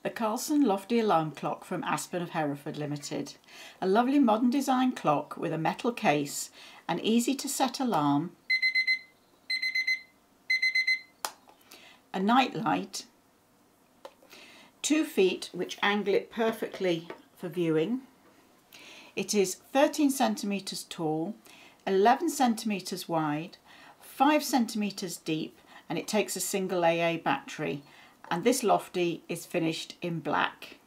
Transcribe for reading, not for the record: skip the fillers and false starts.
The Karlsson Lofty Alarm Clock from Aspen of Hereford Limited. A lovely modern design clock with a metal case, an easy to set alarm, a night light, 2 feet which angle it perfectly for viewing. It is 13 centimetres tall, 11 centimetres wide, 5 centimetres deep, and it takes a single AA battery. And this lofty is finished in black.